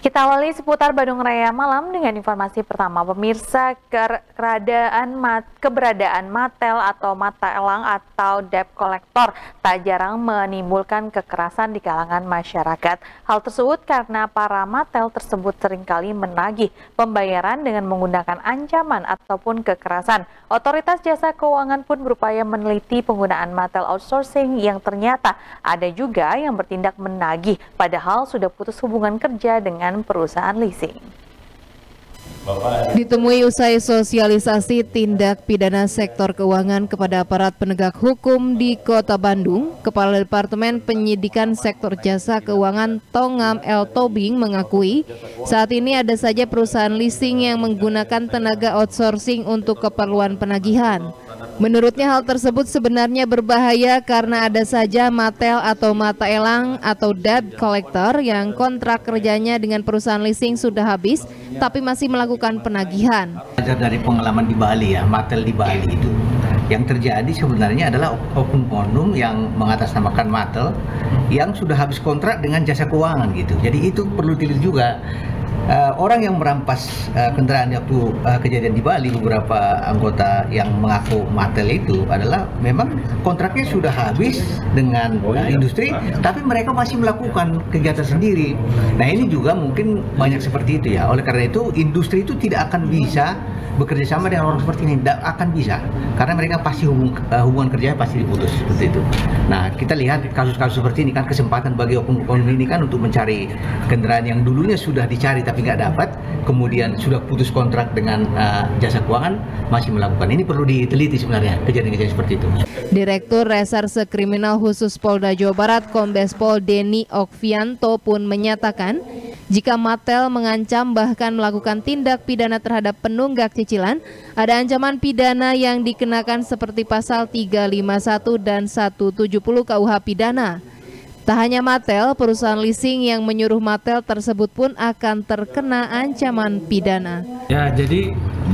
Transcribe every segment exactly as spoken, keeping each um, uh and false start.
Kita awali seputar Bandung Raya Malam dengan informasi pertama. Pemirsa, keberadaan, mat, keberadaan matel atau mata elang atau debt collector tak jarang menimbulkan kekerasan di kalangan masyarakat. Hal tersebut karena para matel tersebut seringkali menagih pembayaran dengan menggunakan ancaman ataupun kekerasan. Otoritas Jasa Keuangan pun berupaya meneliti penggunaan matel outsourcing yang ternyata ada juga yang bertindak menagih padahal sudah putus hubungan kerja dengan perusahaan leasing. Ditemui usai sosialisasi tindak pidana sektor keuangan kepada aparat penegak hukum di Kota Bandung, Kepala Departemen Penyidikan Sektor Jasa Keuangan Tongam L. Tobing mengakui saat ini ada saja perusahaan leasing yang menggunakan tenaga outsourcing untuk keperluan penagihan. Menurutnya hal tersebut sebenarnya berbahaya karena ada saja matel atau mata elang atau debt collector yang kontrak kerjanya dengan perusahaan leasing sudah habis tapi masih melakukan penagihan. Belajar dari pengalaman di Bali ya, matel di Bali itu yang terjadi sebenarnya adalah oknum-oknum yang mengatasnamakan matel yang sudah habis kontrak dengan jasa keuangan gitu. Jadi itu perlu dilihat juga. Uh, orang yang merampas uh, kendaraan waktu uh, kejadian di Bali, beberapa anggota yang mengaku matel itu adalah memang kontraknya sudah habis dengan uh, industri, tapi mereka masih melakukan kegiatan sendiri. Nah ini juga mungkin banyak seperti itu ya. Oleh karena itu industri itu tidak akan bisa bekerja sama dengan orang seperti ini, tidak akan bisa karena mereka pasti hubung, uh, hubungan kerja pasti diputus seperti itu. Nah kita lihat kasus-kasus seperti ini kan kesempatan bagi oknum-oknum ini kan untuk mencari kendaraan yang dulunya sudah dicari tapi nggak dapat, kemudian sudah putus kontrak dengan uh, jasa keuangan masih melakukan. Ini perlu diteliti sebenarnya kejadian-kejadian seperti itu. Direktur Reserse Kriminal Khusus Polda Jawa Barat Kombes Pol Denny Okvianto pun menyatakan jika matel mengancam bahkan melakukan tindak pidana terhadap penunggak cicilan, ada ancaman pidana yang dikenakan seperti pasal tiga ratus lima puluh satu dan seratus tujuh puluh K U H Pidana. Tak hanya matel, perusahaan leasing yang menyuruh matel tersebut pun akan terkena ancaman pidana. Ya, jadi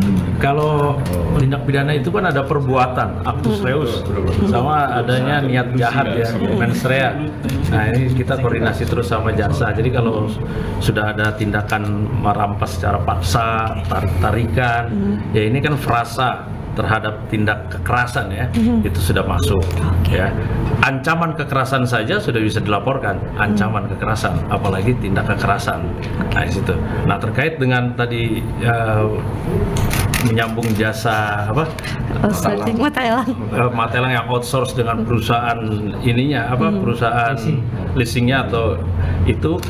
kalau tindak pidana itu kan ada perbuatan, actus reus, sama adanya niat jahat ya, mens rea. Nah ini kita koordinasi terus sama jasa. Jadi kalau sudah ada tindakan merampas secara paksa, tarik tarikan, ya ini kan frasa terhadap tindak kekerasan ya, mm-hmm. itu sudah masuk ya. Ancaman kekerasan saja sudah bisa dilaporkan, ancaman mm. kekerasan, apalagi tindak kekerasan. Nah di situ. Nah terkait dengan tadi uh, menyambung jasa apa? Outsourcing mata elang. Uh, mata elang yang outsource dengan perusahaan ininya apa? Mm. Perusahaan leasingnya atau itu.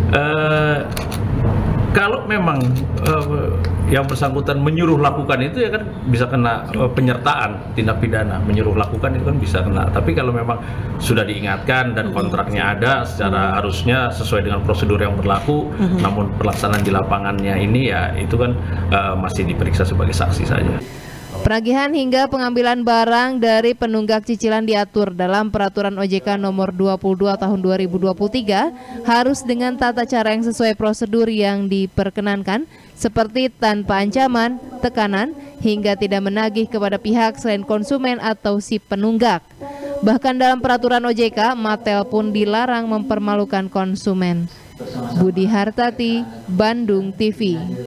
Uh, Kalau memang uh, yang bersangkutan menyuruh lakukan itu ya kan bisa kena uh, penyertaan tindak pidana, menyuruh lakukan itu kan bisa kena. Tapi kalau memang sudah diingatkan dan kontraknya ada secara harusnya sesuai dengan prosedur yang berlaku, mm-hmm. namun pelaksanaan di lapangannya ini ya itu kan uh, masih diperiksa sebagai saksi saja. Penagihan hingga pengambilan barang dari penunggak cicilan diatur dalam Peraturan O J K Nomor dua puluh dua Tahun dua ribu dua puluh tiga harus dengan tata cara yang sesuai prosedur yang diperkenankan seperti tanpa ancaman, tekanan, hingga tidak menagih kepada pihak selain konsumen atau si penunggak. Bahkan dalam Peraturan O J K, matel pun dilarang mempermalukan konsumen. Budi Hartati, Bandung T V.